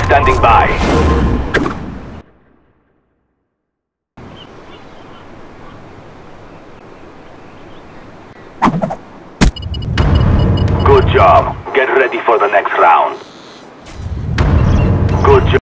standing by. Good job. Get ready for the next round.